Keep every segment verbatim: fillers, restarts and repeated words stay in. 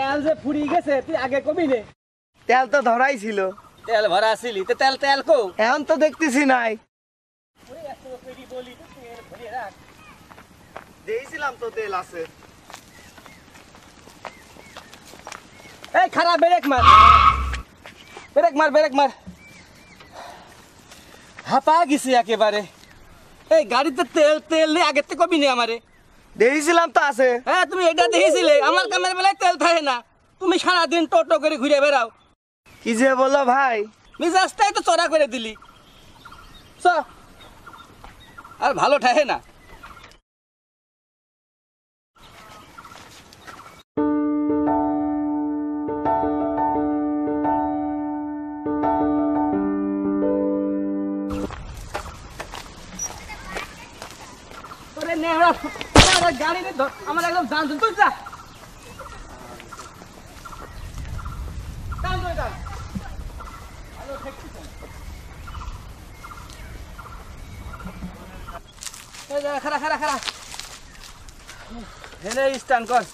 তেল যে ফুরিয়ে গেছে তুই আগে কবি নে। তেল তো ধরাই ছিল। তেল ভরা আসিলি তো তেল তেল কো এখন তো দেখতেছি নাই। দিয়েছিলাম তো তেল আছে। এই খারাপ ব্রেক মার ব্রেক মার ব্রেক মার হাঁপা গেছি একেবারে। এই গাড়িতে তেল তেল নেই আগের থেকে কবি নে আমারে। দিয়েছিলাম তো আছে। হ্যাঁ তুমি এটা দেখেছিলে আমার কামের বেলায় তেল থাকে না, তুমি সারাদিন টোটো করে ঘুরে বেড়াও। কি যে বলো ভাই, মিজাজটাই তো চড়া করে দিলি। চ আর ভালো ঠাহে না। তোরে নেহরা গাড়ি নিয়ে ধর আমার একদম জান তুই যা টান ধরে টান। ভালো ঠেকছিস না। এই যা খারা খারা খারা হেলে স্ট্যান্ড কর।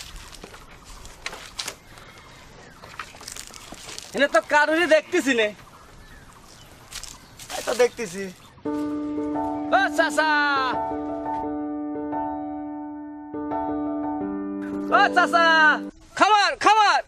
এনে তো কারোরই দেখতেছি নে। এই তো দেখতেছি। ও চাচা ও চাচা খামার খামার।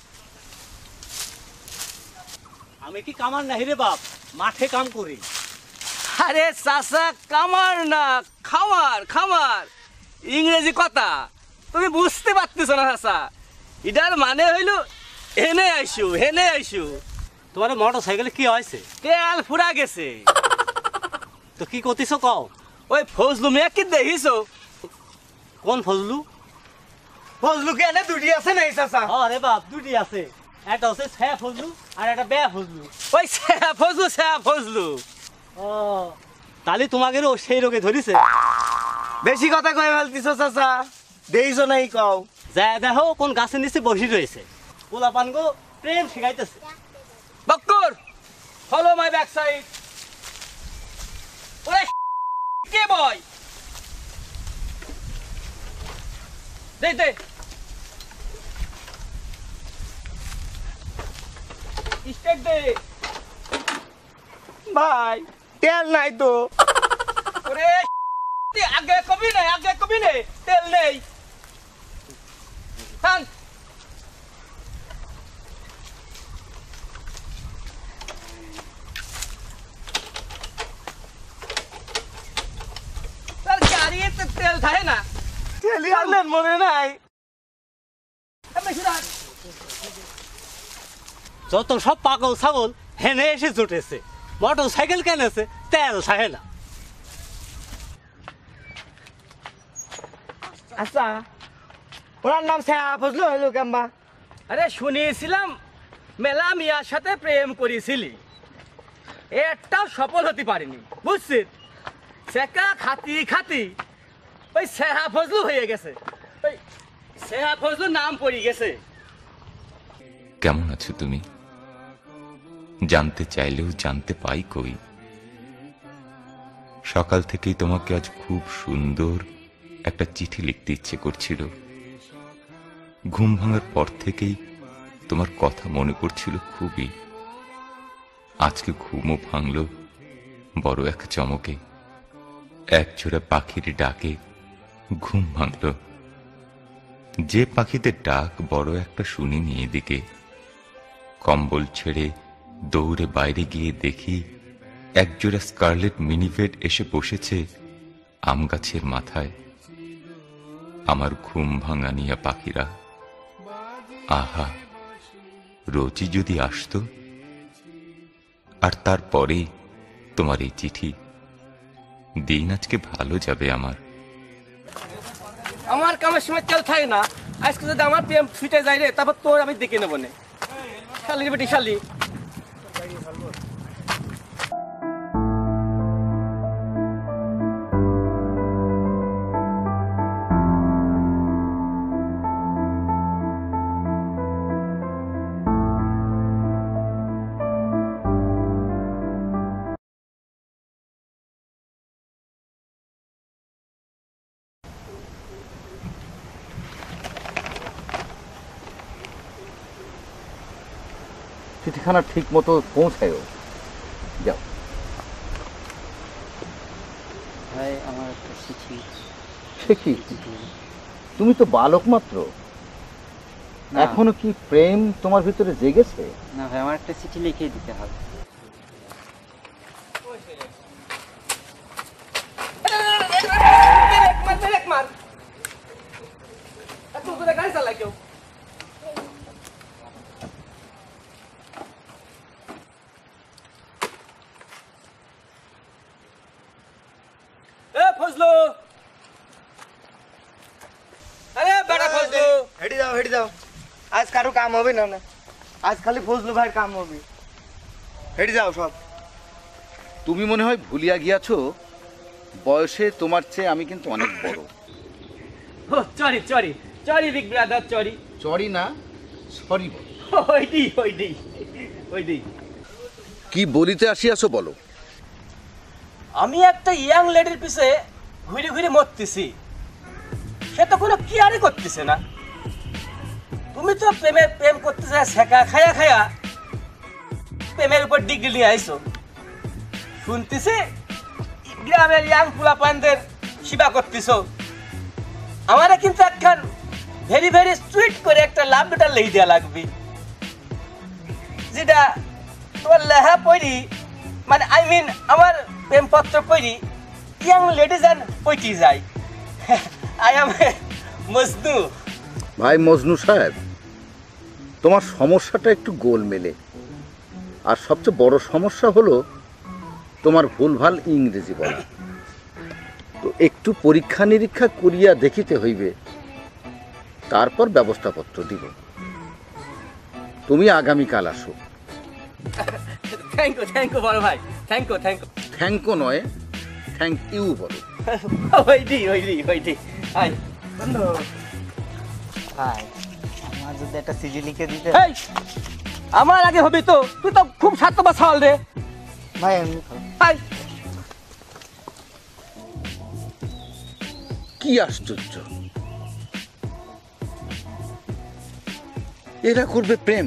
আমি কি কামার নাহি রে বাপ, মাঠে কাম করি। আরে চাচা কামার না খামার খামার ইংরেজি কথা তুমি বুঝতে পারতেছ না চাচা। এটার মানে হইল হেনে আইসু হেনে আইসু। তোমার মোটর সাইকেলে কি হয়েছে? তেল ফুরা গেছে। তো কি করতেছ কও? ওই ফজলু মেয়ে কি দেখিস? কোন ফজলু? ফজলু কি এনে দুটি আছে নাই চাচা? আরে বাপ দুটি আছে, একটা হচ্ছে ছ্যা ফজলু আর একটা বে ফজলু। ওই স্যা ফজলু স্যা ফজলু। ও তাহলে তোমাকে সেই রোগে ধরিছে। বেশি কথা কয়ে ফেলতিস চাচা, দেইছো নাই কও। যা দেখো কোন গাছের নিচে বসি রয়েছে, পোলা পানগো প্রেম শিখাইতেছে। Bakkar follow my back side. ওরে কে বয় দে দে স্টেট দে ভাই তেল নাই তো। ওরে আগে কবি নেই আগে কবি নেই তেল নেই। থাম তার গাড়িতে তেল থাকে না। তেলই আনলেন মনে নাই। যত সব পাগল ছাগল হেনে এসে জুটেছে, মোটর সাইকেল কেনেছে তেল থাকে না। আচ্ছা ওনার নাম স্যা ফজলু হইলো কেমবা? আরে শুনিয়েছিলাম মেলা মিয়ার সাথে প্রেম করেছিলি, একটাও সফল হতে পারিনি বুঝছিস। সেকা খাতি খাতি ওই সেহা ফজলু হয়ে গেছে, ওই সেহা ফজলু নাম পড়ে গেছে। কেমন আছো তুমি? জানতে চাইলেও জানতে পাই কই। সকাল থেকেই তোমাকে আজ খুব সুন্দর একটা চিঠি লিখতে ইচ্ছে করছিল। ঘুম ভাঙার পর থেকেই তোমার কথা মনে পড়ছিল খুবই। আজকে ঘুমও ভাঙল বড় এক চমকে। একজোড়া পাখির ডাকে ঘুম ভাঙল। যে পাখিদের ডাক বড় একটা শুনিনি এদিকে। কম্বল ছেড়ে দৌড়ে বাইরে গিয়ে দেখি একজোড়া স্কারলেট মিনিভেট এসে বসেছে আম গাছের মাথায়। আমার ঘুম ভাঙানিয়া পাখিরা, আহা রোজই যদি আসতো। আর তারপরে তোমার এই চিঠি। দিন আজকে ভালো যাবে আমার। আমার কামের সময় তেল থাকে না, আজকে যদি আমার প্রেম ছুটে যায় রে তারপর তোর আমি দেখে নেবো না। শালি রে বেটি শালি। চিঠিখানা ঠিক মতো পৌঁছায়ও। যাও। ভাই আমার একটা চিঠি। সে কি, তুমি তো বালক মাত্র, না। এখনো কি প্রেম তোমার ভিতরে জেগেছে? না ভাই, আমার একটা চিঠি লিখে দিতে হবে। ফজলু, আরে বেটা ফজলু, হেঁটে যাও হেঁটে যাও, আজ কারো কাম হবে না না, আজ খালি ফজলু ভাইয়ের কাম হবে। হেঁটে যাও সব। তুমি মনে হয় ভুলিয়া গিয়াছো, বয়সে তোমার চেয়ে আমি কিন্তু অনেক বড়। ও চরি চরি চরি বিগ ব্রাদার চরি। চরি না, সরি বল। ওইডি ওইডি ওইডি। কি বলিতে আসিয়াছো বলো। আমি একটা ইয়াং লেডির পিছে ঘুরে ঘুরে মরতেছি, সে তো কোনো কেয়ারই করতেছে না। তুমি তো প্রেমে প্রেম করতেছে শেখা খায়া খায়া প্রেমের উপর ডিগ্রি নিয়ে আইছো। শুনতেছি গ্রামের ইয়াং পোলাপানদের সেবা করতেছো। আমারে কিন্তু একখান ভেরি ভেরি সুইট করে একটা লাভ লেটার লিখে দেওয়া লাগবে, যেটা তোমার লেহা পড়ি, মানে আই মিন আমার প্রেমপত্র পড়ি ইয়াং লেডিজ অ্যান্ড পইটি যায়। I am Majnu. ভাই মজনু সাহেব, তোমার সমস্যাটা একটু গোলমেলে, আর সবচেয়ে বড় সমস্যা হলো তোমার ভুলভাল ইংরেজি বলা। তো একটু পরীক্ষা নিরীক্ষা করিয়া দেখিতে হইবে, তারপর ব্যবস্থাপত্র দিব। তুমি আগামীকাল আসো। থ্যাংক ইউ থ্যাংক ইউ বড় ভাই, থ্যাংক ইউ থ্যাংক ইউ। থ্যাংকও নয়, থ্যাংক ইউ বলো। ওইডি ওইডি ওইডি। আই বন্ধু, ভাই আমার যদি একটা চিঠি লিখে দিতে। এই আমার আগে হবি তো, তুই তো খুব স্বার্থবাদ সওয়াল রে। ভাই এমনি আই কি আশ্চর্য, এরা করবে প্রেম?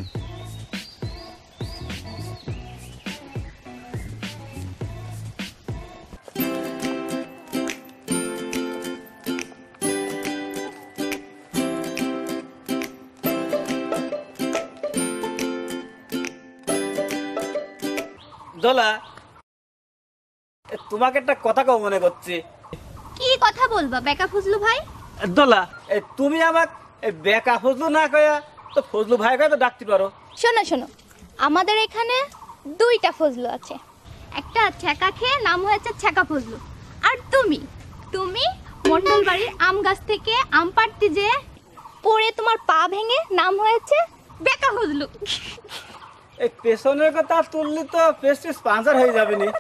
দোলা, এ, তোমাকে একটা কথা কও মনে করছি। কি কথা বলবা বেকা ফজলু ভাই? দোলা, এ, তুমি আমাকে বেকা ফজলু না কয়া তো ফজলু ভাই কয়া তো ডাকতে পারো। শোনো শোনো, আমাদের এখানে দুইটা ফজলু আছে। একটা ছ্যাঁকা খেয়ে নাম হয়েছে ছ্যাঁকা ফজলু, আর তুমি তুমি মন্ডল বাড়ির আম গাছ থেকে আম পাড়তে যে পড়ে তোমার পা ভেঙে নাম হয়েছে বেকা ফজলু। এই পেছনের কথা তুললি তো পেস্টিস পাঞ্চার হয়ে যাবে নি।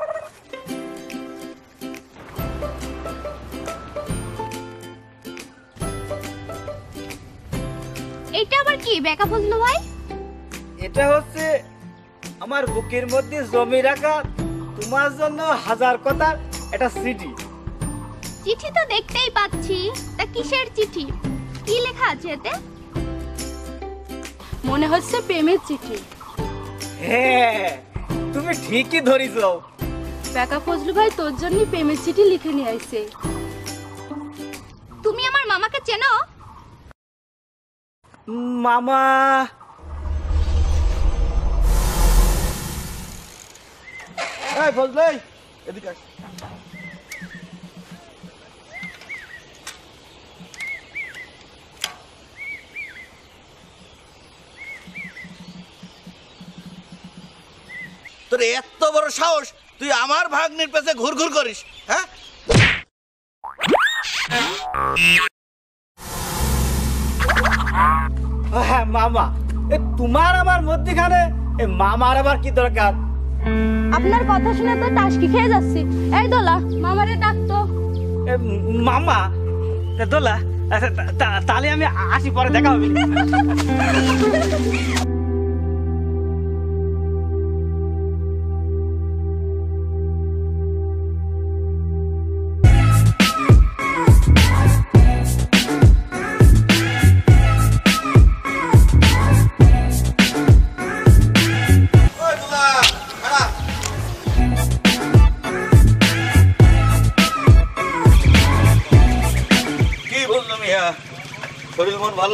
এটা আবার কি বেকা ফজলু ভাই? এটা হচ্ছে আমার বুকের মধ্যে জমি রাখা তোমার জন্য হাজার কথার একটা সিটি। চিঠি তো দেখতেই পাচ্ছি, তা কিসের চিঠি? কি লেখা আছে এতে? মনে হচ্ছে প্রেমের চিঠি। হ্যাঁ, তুমি ঠিকই ধরিছ। বেকা ফজলু ভাই তোর জন্য প্রেমের চিঠি লিখে নিয়ে আইছে। তুমি আমার মামাকে চেনো? মামা এই ফজলু, এই, এদিকে আয়। তোর এত বড় সাহস, তুই আমার ভাগ্নের পেছে ঘুর ঘুর করিস? হ্যাঁ, হ্যাঁ মামা, এ তোমার আমার মধ্যখানে এ মামার আবার কি দরকার? আপনার কথা শুনে তো টাসকি খেয়ে যাচ্ছি। এই দোলা, মামারে ডাকতো। এ, মামা তা দোলা, আচ্ছা, তা- তা- তাহলে আমি আসি, পরে দেখা হবে।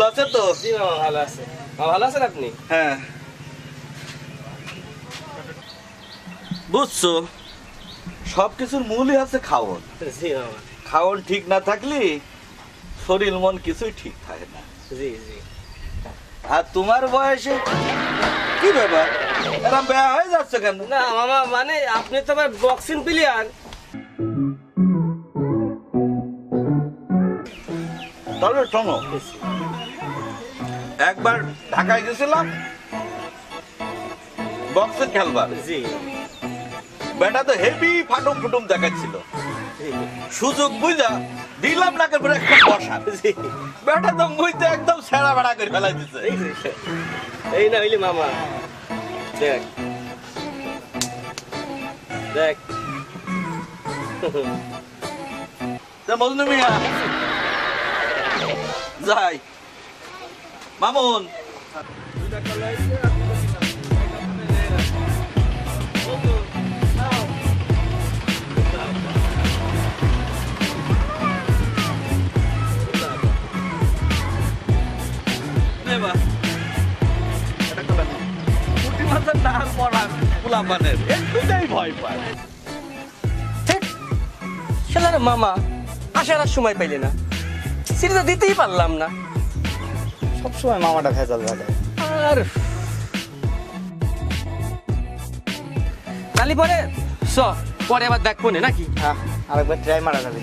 আছে তো? জি মামা ভালো আছে। মামা ভালো আছেন আপনি? হ্যাঁ, বুঝছো, সব কিছুর মূলই আছে খাওন। জি মামা। খাওন ঠিক না থাকলে শরীর মন কিছুই ঠিক থাকে না। জি জি। আর তোমার বয়সে কি ব্যাপার, এরকম বেয়া হয়ে যাচ্ছে কেন? না মামা, মানে আপনি তো আবার বক্সিং প্লেয়ার। তবে শোনো, একবার ঢাকায় গেছিলাম বক্সিং খেলবার। জি বেটা তো হেভি ফাটুম ফুটুম দেখাচ্ছিল, সুযোগ বুঝা দিলাম না করে একটা বসা। জি। বেটা তো মুইতে একদম সেরা বেড়া করে ফেলাই দিছে। এই না হইলে মামা, দেখ দেখ। তা মজনু মিয়া যাই, মামুন ভয় পায়। শালার মামা আসার আর সময় পাইলে না, সিরিজা দিতেই পারলাম না। সবসময় মামাটা ভেজাল ঘাটে। আর কালি পরে চ পরে আবার দেখবো না নাকি? হ্যাঁ, আরেকবার ট্রাই মারা যাবে।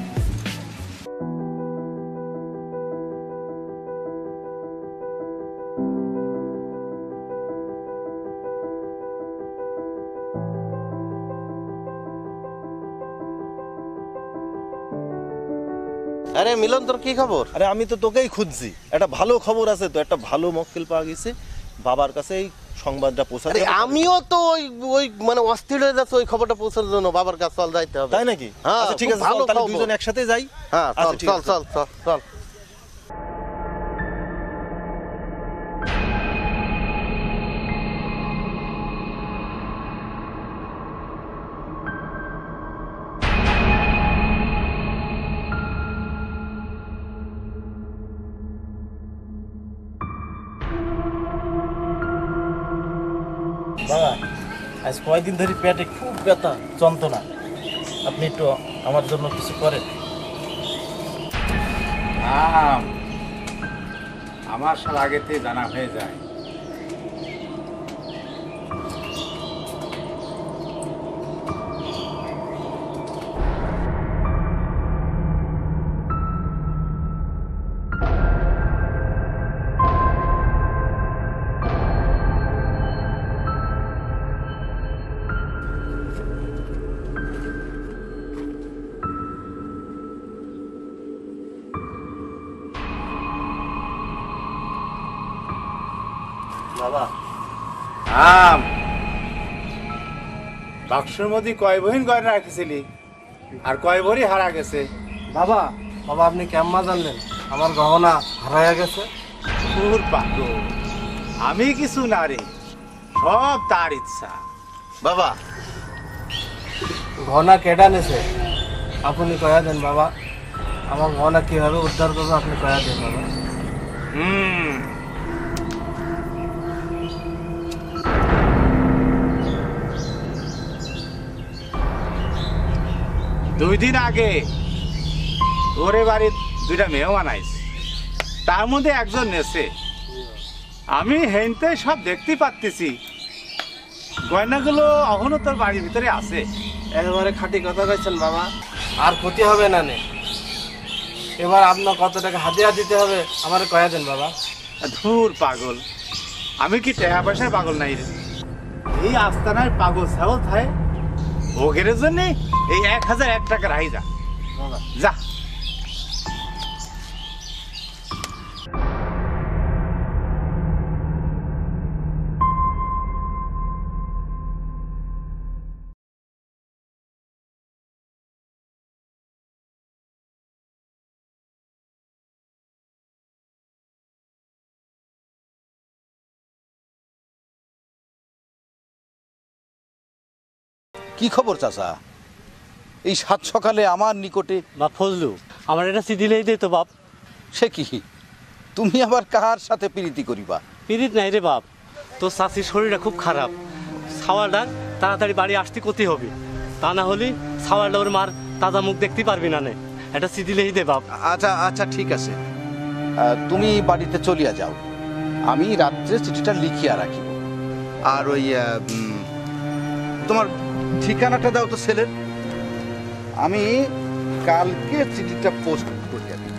আরে মিলন, তোর কি খবর? আরে আমি তো তোকেই খুঁজছি, একটা ভালো খবর আছে তো, একটা ভালো মক্কেল পাওয়া গেছে, বাবার কাছে এই সংবাদটা পৌঁছাতে। আরে আমিও তো ওই ওই মানে অস্থির হয়ে যাচ্ছে ওই খবরটা পৌঁছানোর জন্য, বাবার কাছে চল যাইতে হবে। তাই নাকি? হ্যাঁ, আচ্ছা ঠিক খুব আছে, ভালো চল তাহলে খবর। দুইজন একসাথে যাই। হ্যাঁ চল আচ্ছা, ঠিক চল আছে। চল চল চল। বাবা, আজ কয়দিন ধরে পেটে খুব ব্যথা, যন্ত্রণা, আপনি একটু আমার জন্য কিছু করেন। আম, আমার সাল আগেতে জানা হয়ে যায়। বাবা, আম, বাক্সের মধ্যে কয় বহিন গয়না রাখেছিলি আর কয় ভরি হারা গেছে? বাবা, বাবা আপনি কেমন জানলেন আমার গহনা হারাইয়া গেছে? তোর পাগল, আমি কিছু না রে, সব তার ইচ্ছা। বাবা, গহনা কেডা নেছে আপনি কয়া দেন বাবা, আমার গহনা কিভাবে উদ্ধার করবো আপনি কয়া দেন বাবা। হুম, দুই দিন আগে ওরে বাড়ির দুইটা মেহমান আইছে, তার মধ্যে একজন নেছে। আমি হেনতে সব দেখতে পাচ্ছি, গয়নাগুলো এখনো তোর বাড়ির ভিতরে আছে। একেবারে খাঁটি কথা কইছেন বাবা, আর ক্ষতি হবে না নে। এবার আপনার কত টাকা হাতিয়া দিতে হবে আমার কয়া দেন বাবা। ধুর পাগল, আমি কি টাকা পয়সার পাগল নাই রে? এই আস্তানার পাগল ছাগল থাকে ওগের জন্য এই এক হাজার এক টাকা রাই যা যা। কি খবর চাচা, এই সাত সকালে আমার নিকটে? বাপ ফজলু, আমার একটা চিঠি লিখে দে তো বাপ। সে কি, তুমি আবার কার সাথে প্রীতি করিবা? পিরিত নাই রে বাপ, তোর চাষির শরীরটা খুব খারাপ। ছাওয়ালটা তাড়াতাড়ি বাড়ি আসতে করতে হবে, তা না হলে ছাওয়ালটা ওর মার তাজা মুখ দেখতে পারবি না নে। একটা চিঠি লিখে দে বাপ। আচ্ছা আচ্ছা ঠিক আছে, আহ, তুমি বাড়িতে চলিয়া যাও, আমি রাত্রে চিঠিটা লিখিয়া রাখিব। আর ওই আহ, উম, তোমার ঠিকানাটা দাও তো ছেলের, আমি কালকে চিঠিটা পোস্ট করিয়া দিই।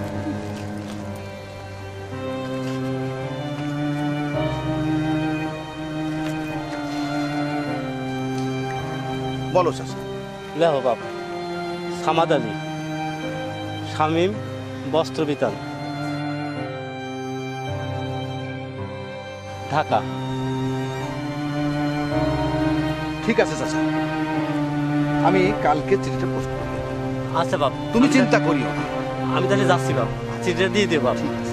বলো চাচা। লেহ বাপ, সামাদ আলী, শামীম বস্ত্র বিতান, ঢাকা। ঠিক আছে চাচা, আমি কালকে চিঠিটা পোস্ট করব। আচ্ছা বাপ, তুমি চিন্তা করিও না। আমি তাহলে যাচ্ছি বাপ, চিঠিটা দিয়ে দে বাপ। ঠিক আছে।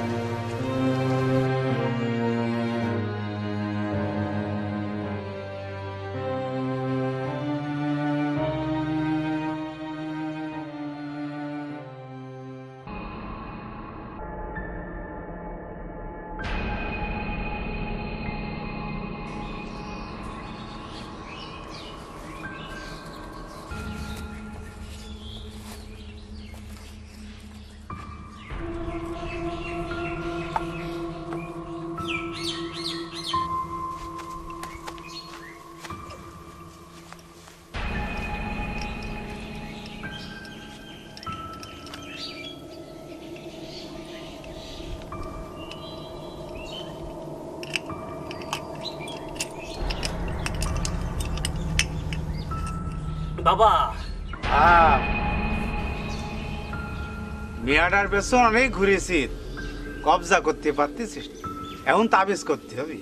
বাবা হ্যাঁ, মেয়াটার পেছন অনেক ঘুরেছি, কবজা করতে পারতেছিস না। এখন তাবিজ করতে হবে।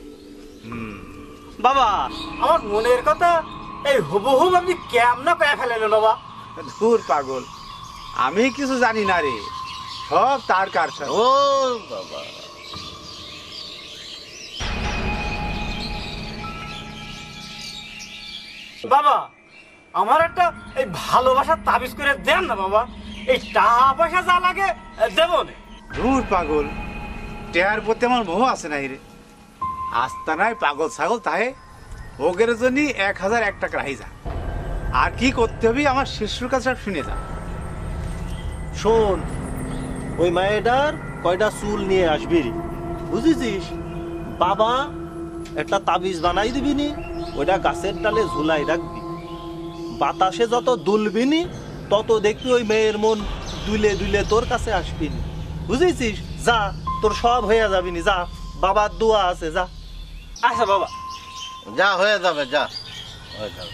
বাবা, আমার মনের কথা এই হুবহুব আপনি কেমন কয়ে ফেলেন বাবা? দূর পাগল, আমি কিছু জানি না রে, সব তার কার সাথে। ও বাবা, বাবা, আমার একটা এই ভালোবাসার তাবিজ করে দেন না বাবা, এই টাকা পয়সা যা লাগে দেব না। দূর পাগল, টেয়ার প্রতি আমার মোহ আছে নাই রে। আস্তানায় পাগল ছাগল তাহে ওগের জন্য এক হাজার এক টাকা রাহি যা। আর কি করতে হবে আমার শিশুর কাছে সব শুনে যা। শোন, ওই মায়েটার কয়টা চুল নিয়ে আসবি, বুঝেছিস? বাবা একটা তাবিজ বানাই দিবি নি, ওইটা গাছের ডালে ঝুলাই রাখবি। বাতাসে যত দুলবিনি তত দেখবি ওই মেয়ের মন দুলে দুলে তোর কাছে আসবি নি, বুঝেছিস? যা, তোর সব হয়ে যাবি নি, যা, বাবার দোয়া আছে, যা। আচ্ছা বাবা, যা হয়ে যাবে, যা হয়ে যাবে।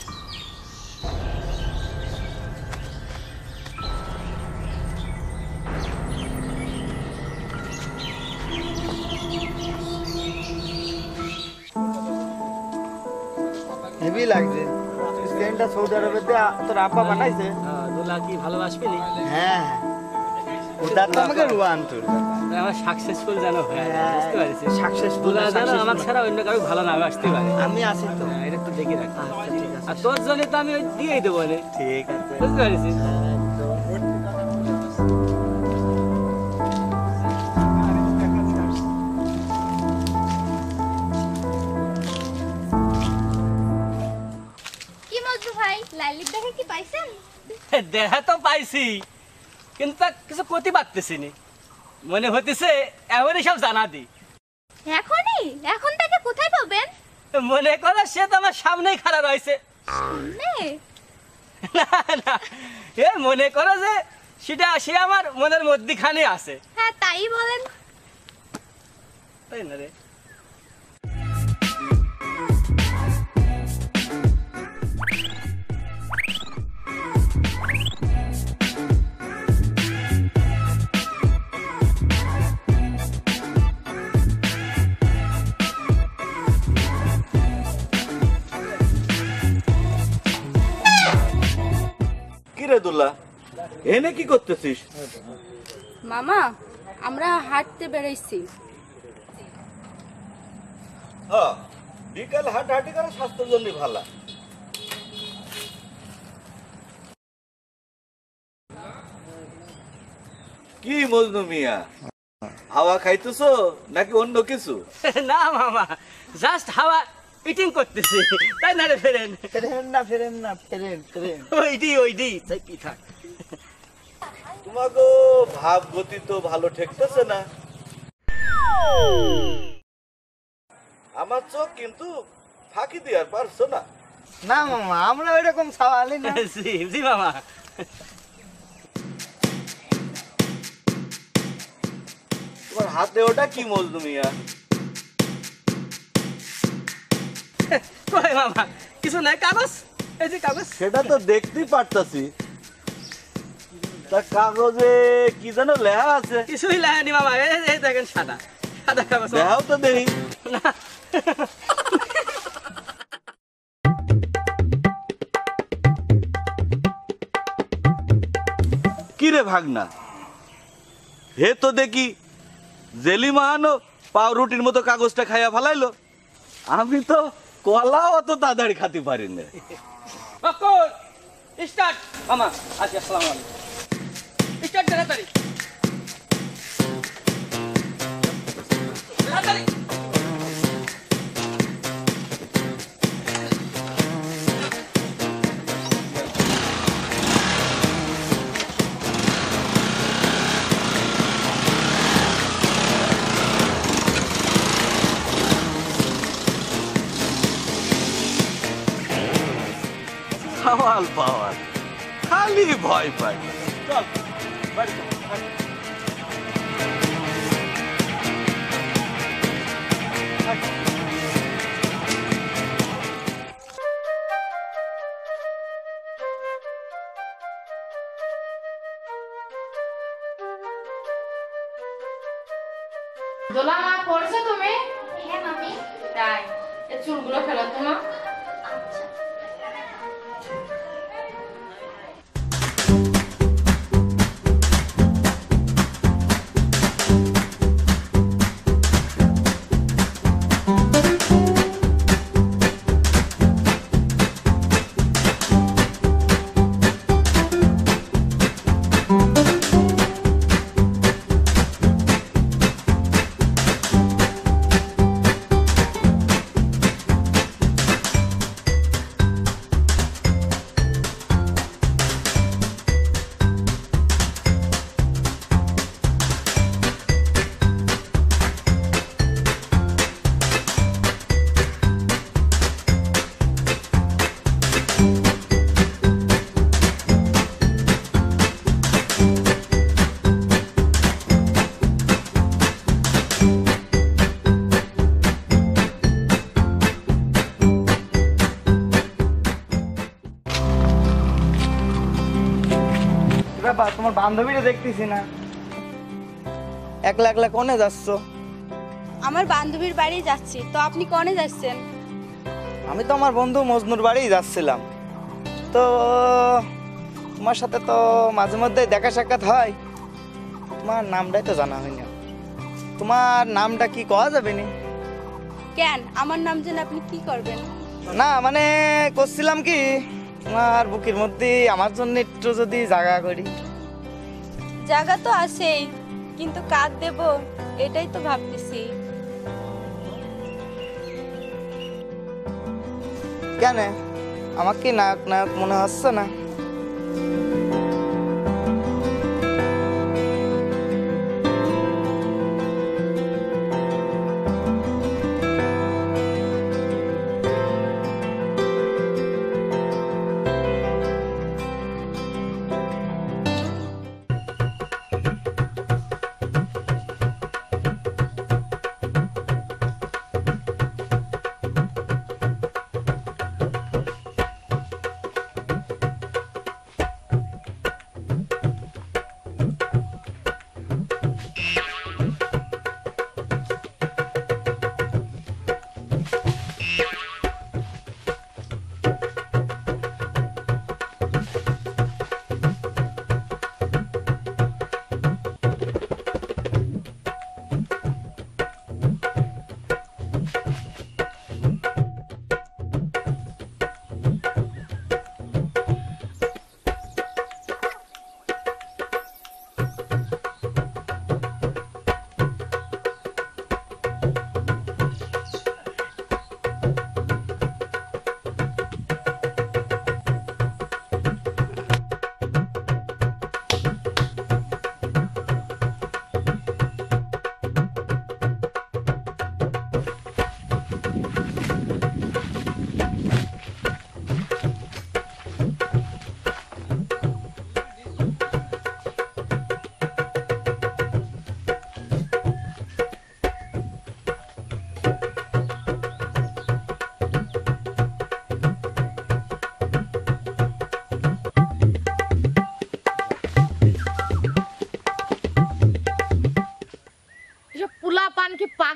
হেভি লাগছে। স্ট্যান্ডটা সৌদি আরবের দিয়ে তোর আব্বা বানাইছে। দোলা কি ভালোবাসবি নি? হ্যাঁ, ওটা তো আমাকে রুয়ান তোর আমার সাকসেসফুল যেন হয়, বুঝতে পারছিস? সাকসেসফুল। দোলা যেন আমার ছাড়া অন্য কারো ভালো না আসতে পারে। আমি আছি তো। হ্যাঁ, এটা একটু দেখে রাখ। আচ্ছা ঠিক আছে। আর তোর জন্য তো আমি ওই দিয়েই দেবো নে, ঠিক আছে। বুঝতে পারছিস? কি মজনু ভাই, লাইলির দেখা কি পাইছেন? দেখা তো পাইছি, কিন্তু তা কিছু করতে পারতেছি নি। মনে হতেছে এমনই সব জানা দি। এখনই? এখন তাকে কোথায় পাবেন? মনে করো সে তো আমার সামনেই খাড়া রয়েছে। সামনে? না না, এ মনে করো যে সেটা সে আমার মনের মধ্যখানে আছে। হ্যাঁ তাই বলেন। তাই না রে? কিরে দুল্লা, এনে কি করতেছিস? মামা, আমরা হাঁটতে বেরোইছি। হ্যাঁ, বিকাল হাঁটাহাঁটি করে স্বাস্থ্যের জন্য ভালো। কি মজনু মিয়া, হাওয়া খাইতেছো নাকি অন্য কিছু? না মামা, জাস্ট হাওয়া ইটিং করতেছি, তাই না রে ফেরেন? ফেরেন না ফেরেন না ফেরেন ফেরেন ওইডি ওইডি তাই কি থাক। তোমাকে ভাব গতি তো ভালো ঠেকতেছে না। আমার চোখ কিন্তু ফাঁকি দিয়ার পারছো না। না মামা, আমরা ওইরকম সওয়ালই না। জি জি মামা। তোমার হাতে ওটা কি মজনু মিয়া? কই মামা, কিছু নাই, কাগজ, এই যে কাগজ। সেটা তো দেখতেই পারতাছি। তা কাগজে কি যেন লেখা আছে? কিছুই লাগেনি মামা, এই এই দেখেন সাদা সাদা কাগজ। দেখাও তো দেখি। না কি রে ভাগনা, হে তো দেখি জেলি মাহানো পাউরুটির মতো কাগজটা খাইয়া ফেলাইলো। আমি তো কলা অত তাড়াতাড়ি খাতে পারি না। স্টার্ট মামা, আসি, আসসালামু আলাইকুম। স্টার্ট তাড়াতাড়ি তাড়াতাড়ি। সওয়াল পাওয়াল খালি ভয় পাই। চল বাড়ি চল। দোলা মা, পড়ছো তুমি? হ্যাঁ মামি। তাই, এই চুলগুলো ফেলো তো মা। বাবা, তোমার বান্ধবীরা দেখতেছি না, একলা একলা কোনে যাচ্ছ? আমার বান্ধবীর বাড়ি যাচ্ছি, তো আপনি কনে যাচ্ছেন? আমি তো আমার বন্ধু মজনুর বাড়ি যাচ্ছিলাম। তো তোমার সাথে তো মাঝে মধ্যে দেখা সাক্ষাৎ হয়, তোমার নামটাই তো জানা হয় না। তোমার নামটা কি কওয়া যাবে নি? কেন, আমার নাম জেনে আপনি কি করবেন? না মানে করছিলাম কি, তোমার বুকের মধ্যে আমার জন্য একটু যদি জায়গা করি। জায়গা তো আছেই, কিন্তু কার দেব এটাই তো ভাবতেছি। কেন, আমাকে কি নায়ক নায়ক মনে হচ্ছে না?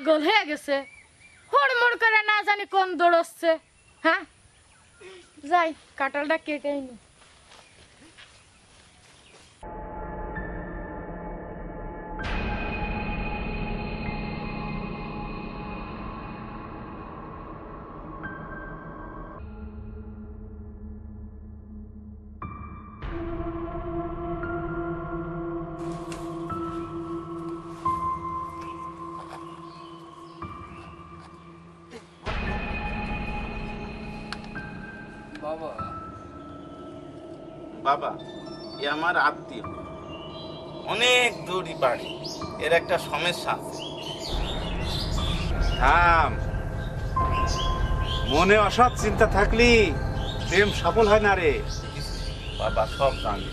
গোল হয়ে গেছে, হুড়মুড় করে না জানি কোন দৌড়চ্ছে। হ্যাঁ যাই কাঁঠালটা কেটে নি। বাবা বাবা এ আমার আত্মীয়, অনেক দূরই বাড়ি, এর একটা সমস্যা আছে। থাম, মনে অসৎ চিন্তা থাকলি প্রেম সফল হয় না রে বাবা, সব জানি।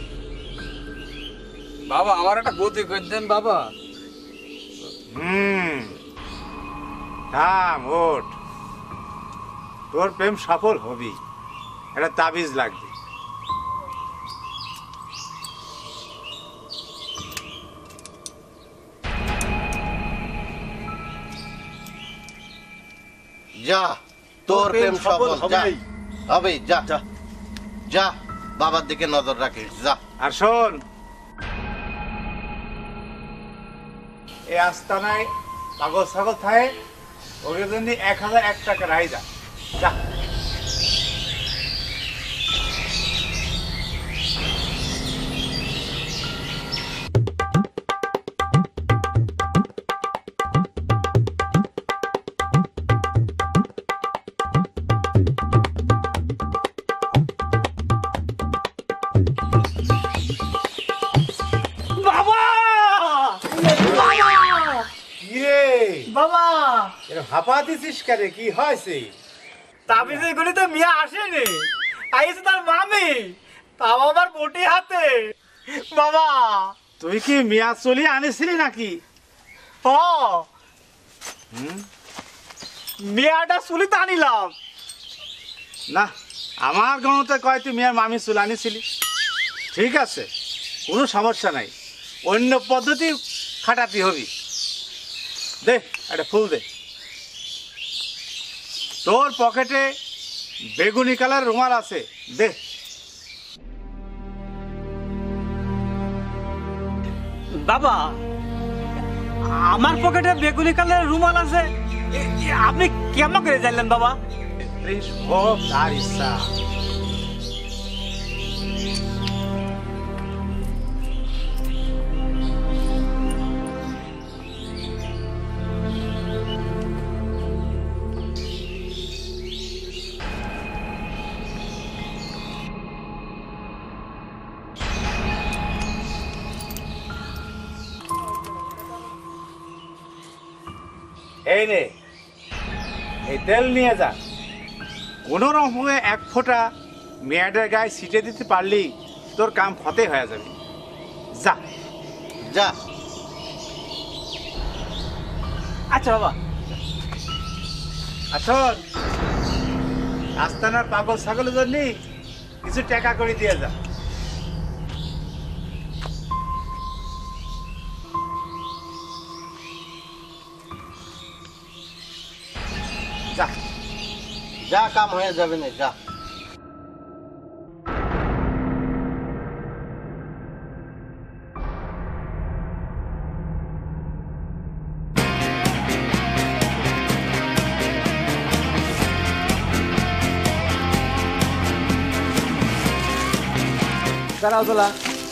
বাবা আমার একটা গতি করে দেন বাবা। হুম থাম, ওঠ, তোর প্রেম সফল হবি, একটা তাবিজ লাগবে। যা, তোর প্রেম সফল হবেই। হবেই। যা যা যা, বাবার দিকে নজর রাখিস, যা। আর শোন, এই আস্তানায় পাগল ছাগল থাকে, ওর জন্য এক হাজার এক টাকা রাই যা যা। বাবা হাঁপা দিছিস কেন, কি হয়েছে? তাবিজে গুলি তো মিয়া আসেনি, আইছে তার মামি, তাও আবার বটি হাতে। বাবা তুই কি মিয়া চলি আনিছিলি নাকি? হ, মিয়াটা চুলিতে আনিলাম। না, আমার গণতে কয় তুই মিয়ার মামি চুল আনিছিলি। ঠিক আছে, কোনো সমস্যা নাই, অন্য পদ্ধতি খাটাতে হবি। দে একটা ফুল দে। তোর পকেটে বেগুনি কালার রুমাল আছে, দে। বাবা আমার পকেটে বেগুনি কালারের রুমাল আছে, এ- এ আপনি কেমন করে জানলেন বাবা? সব তার ইচ্ছা। এই নে, এই তেল নিয়ে যা। কোনো রকমে এক ফোঁটা মেয়েদের গায়ে ছিটে দিতে পারলি তোর কাম ফতে হয়ে যাবে। যা যা। আচ্ছা বাবা। আসল আস্তানার পাগল ছাগলের জন্য কিছু টাকা করে দিয়ে যা। যা যা, কাম হয়ে যাবে না, যা। দাঁড়াও তোলা।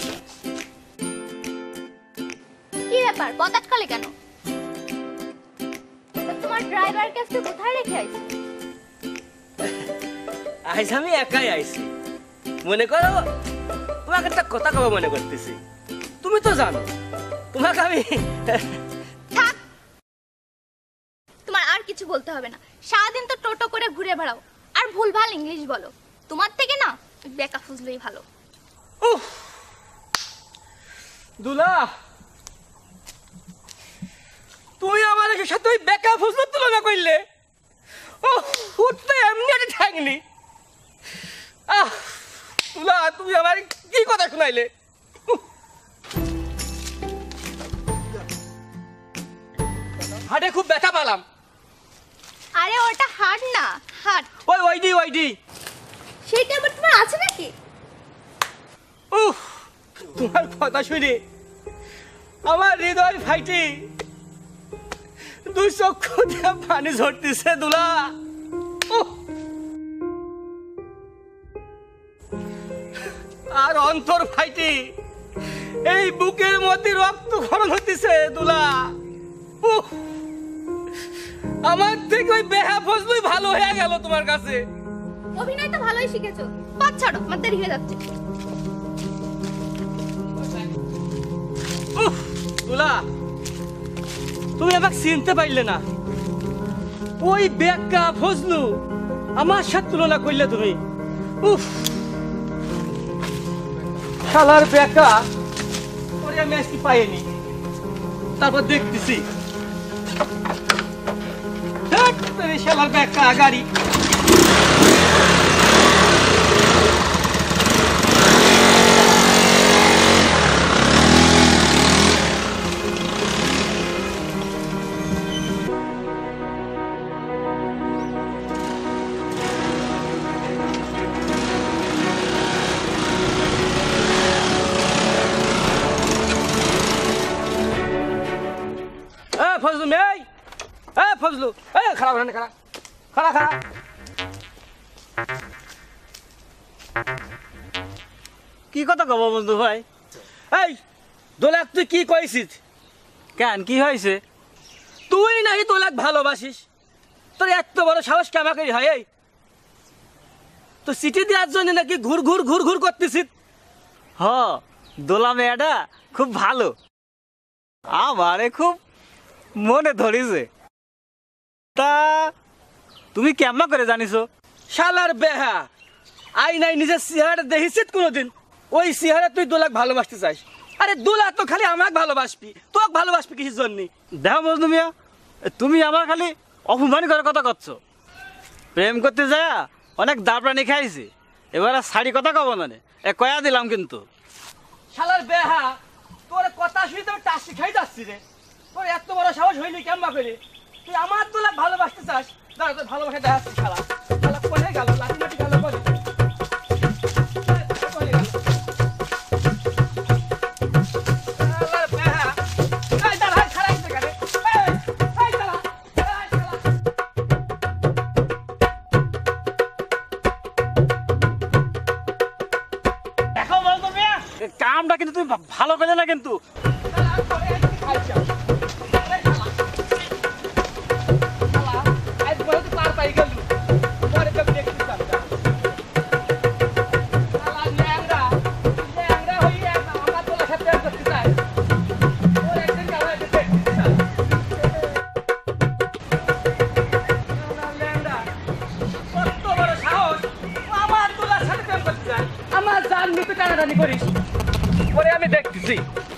কি ব্যাপার, পথ আটকালে কেন? তা তোমার ড্রাইভার কাছে কোথায় রেখে আইছো? আইস আমি একাই আইছি, মনে করো তোমাকে একটা কথা কবে মনে করতেছি। তুমি তো জানো তোমাকে আমি থাক, তোমার আর কিছু বলতে হবে না। সারাদিন তো টোটো করে ঘুরে বেড়াও আর ভুলভাল ইংলিশ বলো। তোমার থেকে না বেকা ফুজলেই ভালো। উফ, দুলা তুমি আমার সাথে ওই বেকা ফুজলের তুলনা করলে। ও উঠতে এমনি একটা ঠ্যাংনি। আহ দুলা, তুমি আমার কি কথা শুনাইলে? হাটে খুব ব্যথা পেলাম। আরে ওটা হাট না, হাট। ওই ওইডি ওইডি সেটা আবার তোমার আছে নাকি? উফ, তোমার কথা শুনে আমার হৃদয় ফাইটি, দুই চক্ষু দিয়ে পানি ঝরতেছে দুলা। উফ, আর অন্তর ফাইটি, এই বুকের মধ্যে রক্ত খরণ হতেছে দুলা। উফ, আমার থেকে ওই বেহা ফজলুই ভালো হয়ে গেল তোমার কাছে। অভিনয় তো ভালোই শিখেছো, পথ ছাড়ো, আমার দেরি হয়ে যাচ্ছে। উফ, দুলা, তুমি আমাকে চিনতে পারলে না। ওই বেকা ফজলু আমার সাথে তুলনা করলে তুমি। উফ, শালার বেকা, ওরে আমি আজকে পাইনি। তারপর দেখতেছি ধ্যাৎ, তোর এই শালার বেকা গাড়ি। ফজলু মেই, এ ফজলু, এ খারাপ না খারাপ, খারাপ খারাপ। কি কথা কব বন্ধু ভাই? এই দোলাক, তুই কি কইছিস? কেন, কি হয়েছে? তুই নাকি দোলাক ভালোবাসিস? তোর এত বড় সাহস কেমাকেই হয়? এই তো চিঠি দেওয়ার জন্য নাকি ঘুর ঘুর ঘুর ঘুর করতেছিস? হ, দোলা মেয়েটা খুব ভালো, আমারে খুব মনে ধরিছে। তা তুমি কেমন করে জানিছো? শালার বেহা, আই নাই নিজের চেহারা দেখিস কোনোদিন? ওই চেহারা তুই দোলাক ভালোবাসতে চাস? আরে দোলা তো খালি আমাকে ভালোবাসবি, তোকে ভালোবাসবি কিসের জন্য? দেখো মজনু মিয়া, তুমি আমার খালি অপমান করে কথা করছো। প্রেম করতে যায় অনেক দাপড়ানি খাইছি, এবার আর শাড়ি কথা কব না, এ কয়া দিলাম কিন্তু। শালার বেহা, তোর কথা শুনে তো টাসি খাই যাচ্ছি রে। তোর এত বড় সাহস হইনি কেমন করে? তুই আমার দোলাক ভালোবাসতে চাস? দাঁড়া, তোর ভালোবাসা দেখাচ্ছি। শালা শালা কোথায় গেল? লাঠি মাটি গেল বলে। কামটা কিন্তু তুমি ভালো করে না কিন্তু। আমার জান নিতে টানাটানি করিস, পরে আমি দেখতেছি।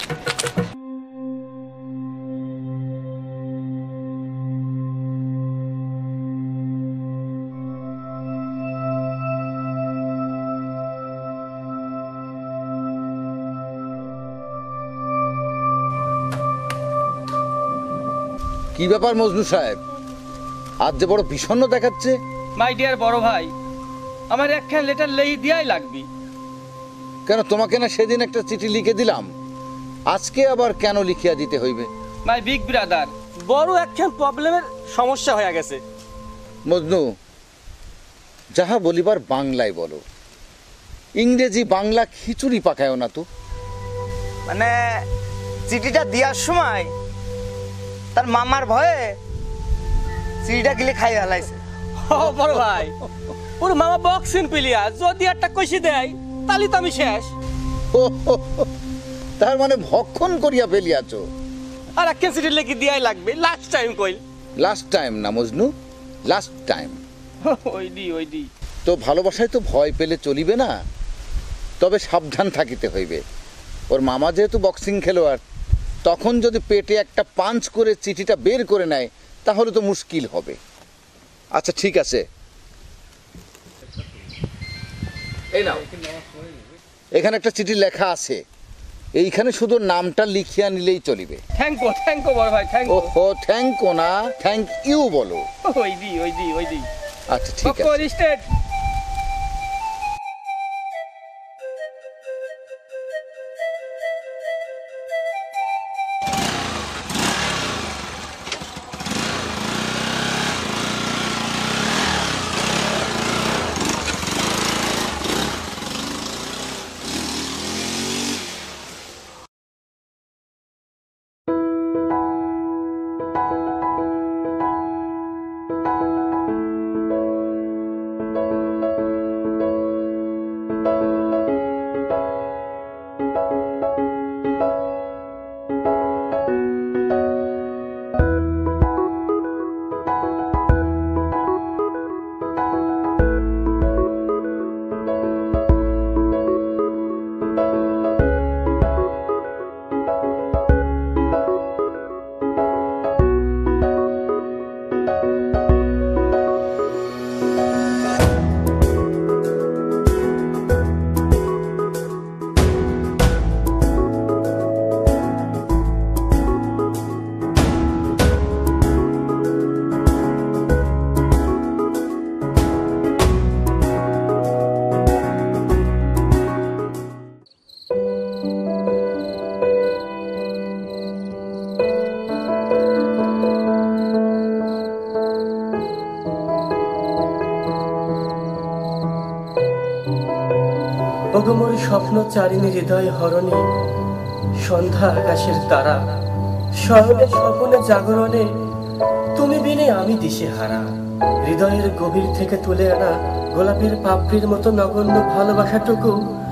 কি ব্যাপার মজনু সাহেব, আজ যে বড় বিষণ্ণ দেখাচ্ছে? মাই ডিয়ার বড় ভাই, আমার একখান লেটার লেই দিয়াই লাগবি। কেন, তোমাকে না সেদিন একটা চিঠি লিখে দিলাম, আজকে আবার কেন লিখিয়া দিতে হইবে? মাই বিগ ব্রাদার, বড় একখান প্রবলেমের সমস্যা হয়ে গেছে। মজনু, যাহা বলিবার বাংলায় বলো, ইংরেজি বাংলা খিচুড়ি পাকায়ও না তো। মানে চিঠিটা দেওয়ার সময় তার মামার ভয়ে চিঠিটা গিলে খাই হালাইছে। ও বড় ভাই, ওর মামা বক্সিং প্লেয়ার, যদি একটা কষি দেয় তাহলে তো আমি শেষ। তার মানে ভক্ষণ করিয়া ফেলিয়াছ। আর একখান চিঠি লিখে দিয়াই লাগবে, লাস্ট টাইম কইল। লাস্ট টাইম না মজনু, লাস্ট টাইম। ওই দি ওই দি তো ভালোবাসায় তো ভয় পেলে চলিবে না, তবে সাবধান থাকিতে হইবে। ওর মামা যেহেতু বক্সিং খেলোয়াড়, তখন যদি পেটে একটা পাঞ্চ করে চিঠিটা বের করে নেয় তাহলে তো মুশকিল হবে। আচ্ছা ঠিক আছে, এই নাও, এখানে একটা চিঠি লেখা আছে, এইখানে শুধু নামটা লিখিয়া নিলেই চলিবে। থ্যাংক ইউ থ্যাংক ইউ বড় ভাই থ্যাংক ইউ। ওহো থ্যাংক ইউ না, থ্যাংক ইউ বলো। ওই দি ওই দি ওই দি। আচ্ছা ঠিক আছে। স্টেট অগমর স্বপ্ন চারিণী হৃদয় হরণে, সন্ধ্যা আকাশের তারা, শয়নে স্বপ্নে জাগরণে, তুমি বিনে আমি দিশে হারা। হৃদয়ের গভীর থেকে তুলে আনা গোলাপের পাপড়ির মতো নগণ্য ভালোবাসাটুকু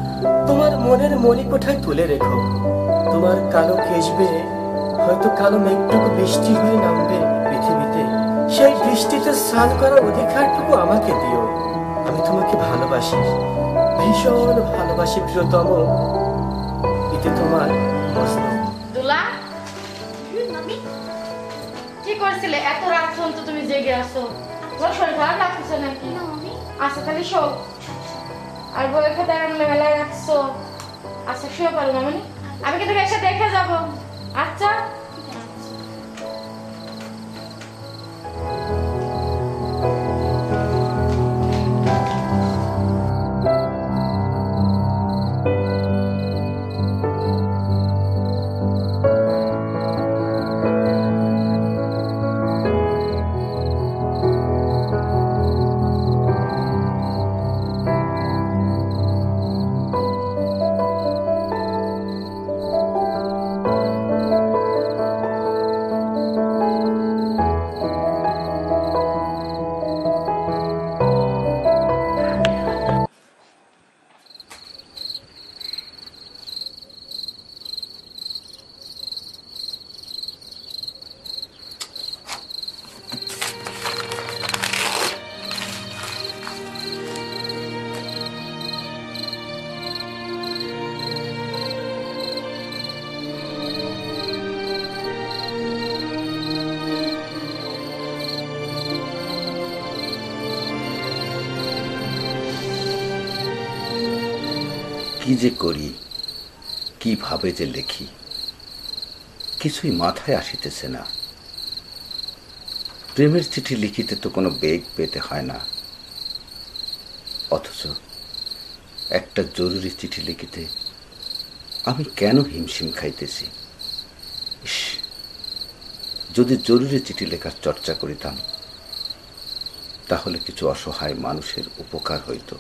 তোমার মনের মণিকোঠায় তুলে রেখো। তোমার কালো কেশ বেয়ে হয়তো কালো মেঘটুকু বৃষ্টি হয়ে নামবে পৃথিবীতে, সেই বৃষ্টিতে স্নান করার অধিকারটুকু আমাকে দিও। আমি তোমাকে ভালোবাসি, ভীষণ ভালোবাসি প্রিয়তম। এতে তোমার মজনু। দুলা কি করছিলে এত রাত পর্যন্ত তুমি জেগে আসো? তোমার শরীর খারাপ লাগতেছে নাকি? আচ্ছা তাহলে শো। আর বইয়ের খাতা আনলে মেলায় রাখছো। আচ্ছা শুয়ে পারো মামনি, আমি কিন্তু এসে দেখে যাবো। আচ্ছা কি যে করি, কিভাবে যে লেখি, কিছুই মাথায় আসিতেছে না। প্রেমের চিঠি লিখিতে তো কোনো বেগ পেতে হয় না, অথচ একটা জরুরি চিঠি লিখিতে আমি কেন হিমশিম খাইতেছি। ইস, যদি জরুরি চিঠি লেখার চর্চা করিতাম তাহলে কিছু অসহায় মানুষের উপকার হইত।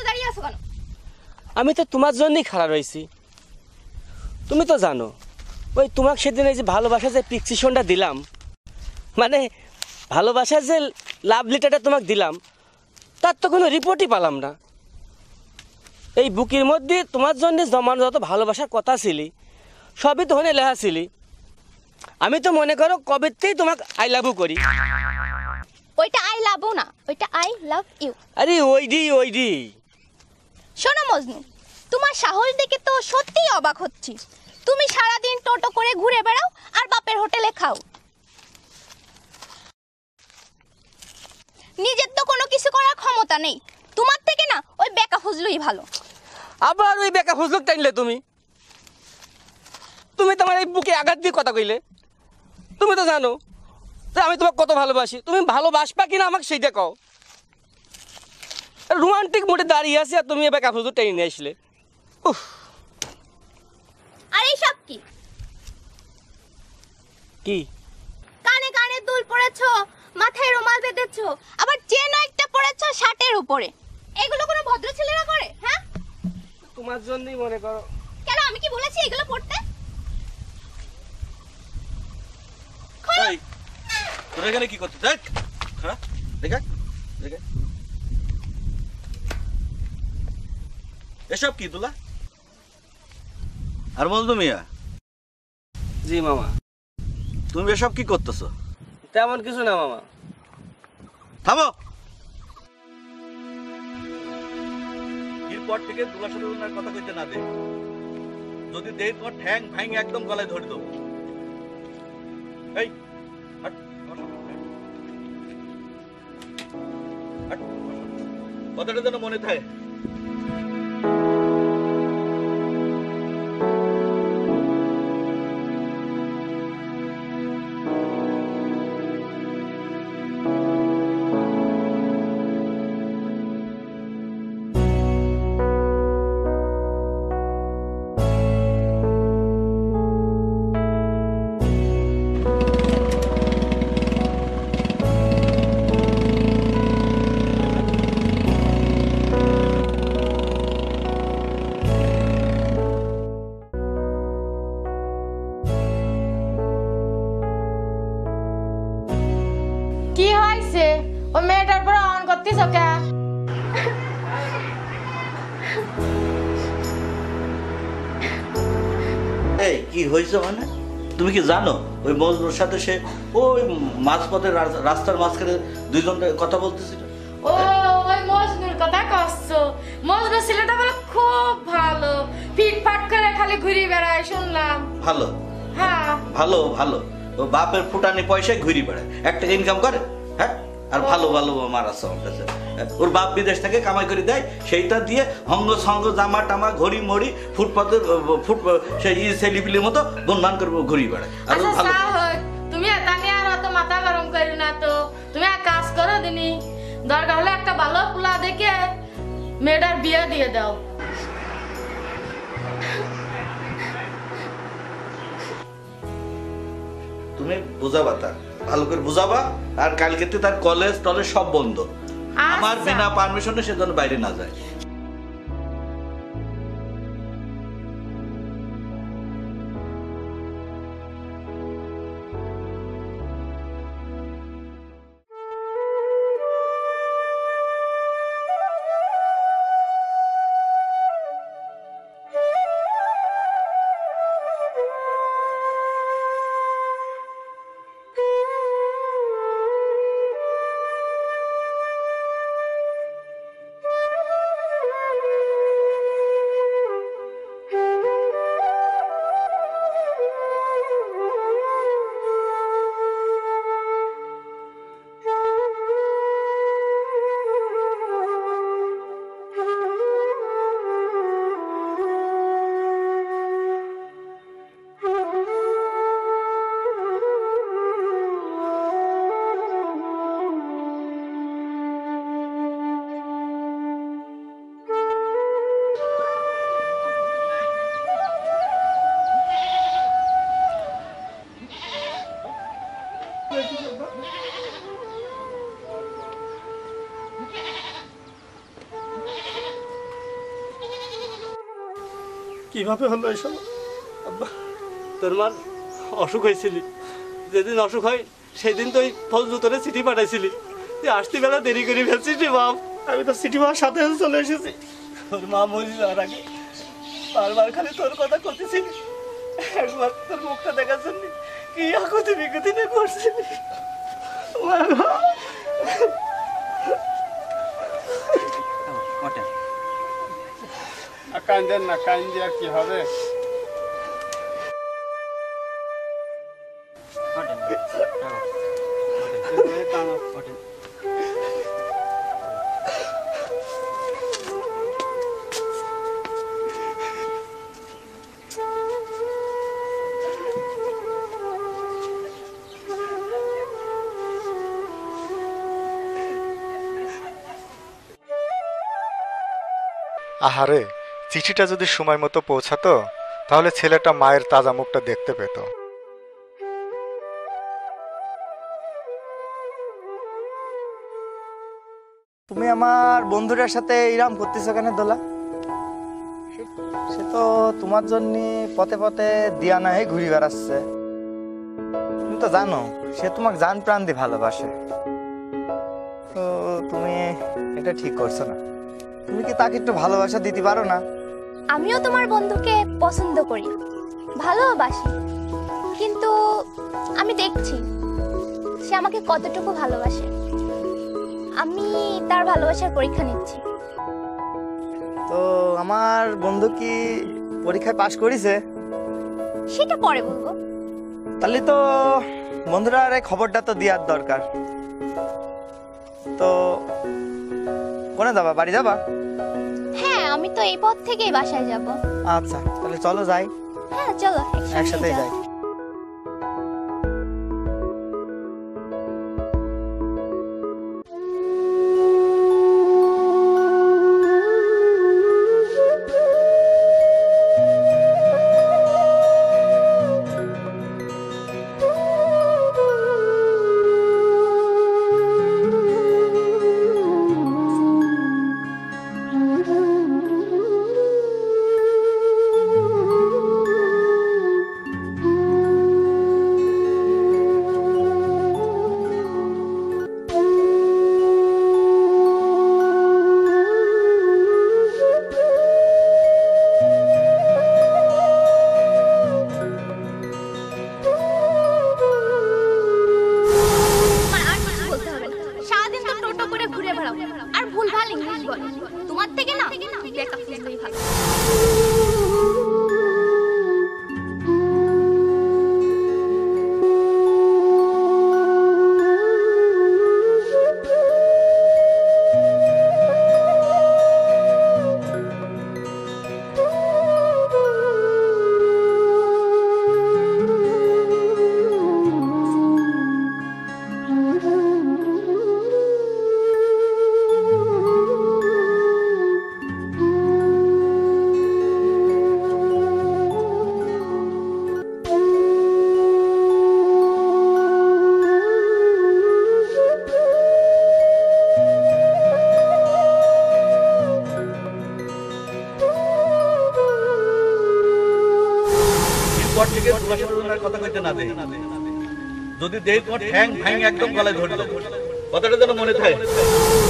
আমি তো তোমার জন্যই খাড়া রয়েছি। তুমি তো জানো ওই তোমাকে সেদিন এই যে ভালোবাসা যে প্রেসক্রিপশনটা দিলাম, মানে ভালোবাসার যে লাভ লেটারটা তোমাকে দিলাম, তার তো কোনো রিপোর্টই পেলাম না। এই বুকের মধ্যে তোমার জন্য জমানো যত ভালোবাসার কথা ছিলি সবই তো হনে লেখা ছিলি। আমি তো মনে করো কবেতেই তোমাকে আই লাভ ইউ করি। ওইটা আই লাভ না, ওইটা আই লাভ ইউ। আরে ওইডি ওইডি। শোনো মজনু, তোমার সাহস দেখে তো সত্যিই অবাক হচ্ছি। তুমি সারাদিন টোটো করে ঘুরে বেড়াও আর বাপের হোটেলে খাও, নিজের তো কোনো কিছু করার ক্ষমতা নেই। তোমার থেকে না ওই বেকা ফজলুই ভালো। আবার ওই বেকা ফজলুক টাইনলে তুমি। তুমি তোমার এই বুকে আঘাত দিয়ে কথা কইলে। তুমি তো জানো যে আমি তোমাকে কত ভালোবাসি। তুমি ভালোবাসবা কিনা আমাকে সেইটা কও। রোমান্টিক মোডে দাঁড়িয়ে আছে আর তুমি এবার কাপড় টেনে নিয়ে আসলে। উফ, আর এই সব কি কি কানে কানে দুল পড়েছো, মাথায় রুমাল বেঁধেছো, আবার চেনও একটা পড়েছো শার্টের উপরে। এগুলো কোনো ভদ্র ছেলেরা করে? হ্যাঁ, তোমার জন্যই মনে করো। কেন আমি কি বলেছি এগুলো পড়তে? এই তোরা এখানে কি করছিস? দেখ হ্যাঁ দেখা দেখা এসব কি দুলা? আর মজনু মিয়া, জি মামা। তুমি এসব কি করতেছো? তেমন কিছু না মামা। থামো। এরপর থেকে দুলার সাথে ওনার কথা কইতে না দে। যদি দেই তোমার ঠ্যাং ভাঙ একদম গলায় ধরে দেবো। এই হাট, হাট, হাট। কথাটা যেন মনে থাকে। কি হয়েছে? ও মেয়েটার পর অন করতেছ কে? এই কি হয়েছে মানে? তুমি কি জানো ওই মজনুর সাথে সে ওই মাঝপথের রাস্তার মাঝখানে দুইজন কথা বলতেছিল? ও ওই মজনুর কথা কইছো? মজনু ছেলেটা বলে খুব ভালো, ফিটফাট করে খালি ঘুরে বেড়ায় শুনলাম। ভালো? হ্যাঁ ভালো ভালো। ও বাপের ফুটানি পয়সায় ঘুরি বেড়ায়, এক টাকা ইনকাম করে। হ্যাঁ, আর ভালো ভালো মার আছে আমার কাছে। ওর বাপ বিদেশ থেকে কামাই করে দেয়, সেইটা দিয়ে হঙ্গ সঙ্গ জামা টামা ঘড়ি মড়ি ফুটপাতের ফুট সেই সেলিপিলির মতো গুনমান করে ঘুরি বেড়ায়। আর ও ভালো। তুমি এটা নিয়ে আর অত মাথা গরম করি না তো। তুমি এক কাজ করো দিনি, দরকার হলে একটা ভালো পোলা দেখে মেয়েটার বিয়ে দিয়ে দাও। তুমি বুঝাবা, তার ভালো করে বুঝাবা। আর কালকে তার কলেজ টলেজ সব বন্ধ। আমার বিনা পারমিশনে সে যেন বাইরে না যায়। কিভাবে হলো এসব? আব্বা তোর মার অসুখ হয়েছিলি, যেদিন অসুখ হয় সেই দিন তো ওই ফজলু তোরে চিঠি পাঠাইছিলি, তুই আসতে বেলা দেরি করে ফেলছিস রে বাপ। আমি তো চিঠি পাওয়ার সাথে সাথে চলে এসেছি। তোর মা মরি যাওয়ার আগে বারবার খালি তোর কথা করতেছিলি, একবার তোর মুখটা দেখার জন্য কি আকুতি বিকুতি না করছিলি। কান্দেন না, কান্দে আর কি হবে? আহারে, চিঠিটা যদি সময় মতো পৌঁছাতো তাহলে ছেলেটা মায়ের তাজা মুখটা দেখতে পেত। তুমি আমার বন্ধুটার সাথে ইরাম করতেছো কেন দোলা? সে তো তোমার জন্য পথে পথে দিয়া না হয়ে ঘুরে বেড়াচ্ছে। তুমি তো জানো সে তোমাকে জান প্রাণ দিয়ে ভালোবাসে। তো তুমি এটা ঠিক করছো না। তুমি কি তাকে একটু ভালোবাসা দিতে পারো না? আমিও তোমার বন্ধুকে পছন্দ করি, ভালোবাসি, কিন্তু আমি দেখছি সে আমাকে কতটুকু ভালোবাসে। আমি তার ভালোবাসার পরীক্ষা নিচ্ছি। তো আমার বন্ধু কি পরীক্ষায় পাশ করেছে? সেটা পরে বলবো। তাহলে তো বন্ধুরার এই খবরটা তো দেওয়ার দরকার। তো কোনে যাবা? বাড়ি যাবা? হ্যাঁ, আমি তো এই পথ থেকেই বাসায় যাব। আচ্ছা, তাহলে চলো যাই। হ্যাঁ চলো, একসাথেই যাই। আর ভুলভাল ইংলিশ বলে, তোমার থেকে না বেকা ফিজলই ভালো। কথা কইতে না দে, যদি দেই তোমার ঠ্যাং ভাঙ একদম গলায় ধরলো, কথাটা যেন মনে থাকে।